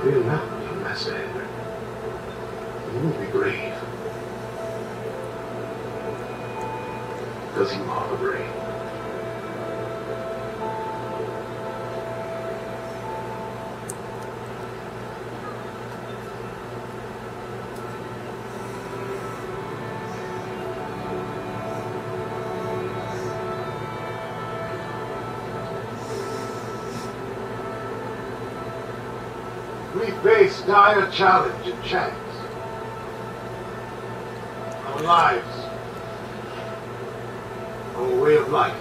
Fear not, young master. You will be brave. Because you are brave. We face dire challenge and chance. Our lives, our way of life.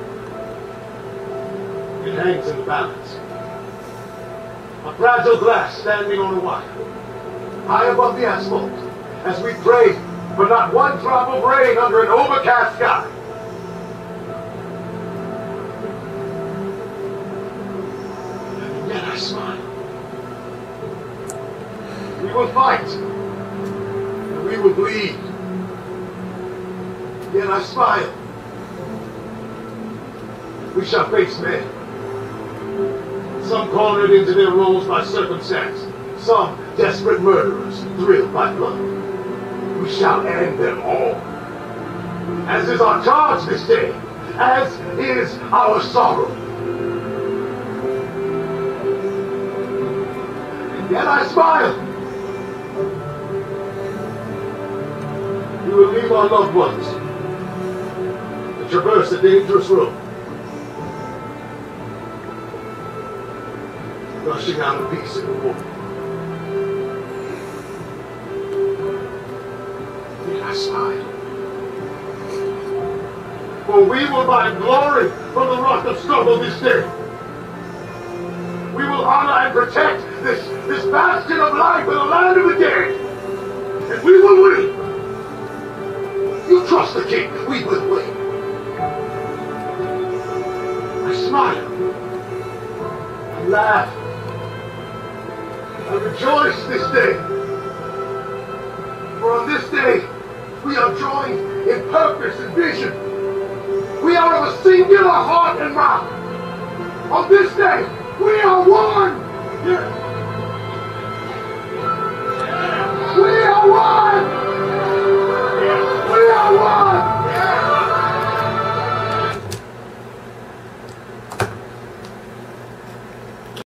It hangs in the balance. A fragile glass standing on a wire, high above the asphalt, as we pray for not one drop of rain under an overcast sky. And yet I smile. We will fight, and we will bleed. Yet I smile. We shall face men. Some cornered into their roles by circumstance. Some desperate murderers thrilled by blood. We shall end them all. As is our charge this day. As is our sorrow. And yet I smile. We will leave our loved ones to traverse a dangerous road, rushing out of peace in the war. Yet I smile. For we will find glory from the rock of struggle this day. We will honor and protect this bastion of life in the land of the dead. And we will win. You trust the king, we will win. I smile. I laugh. I rejoice this day. For on this day, we are joined in purpose and vision. We are of a singular heart and mouth. On this day, we are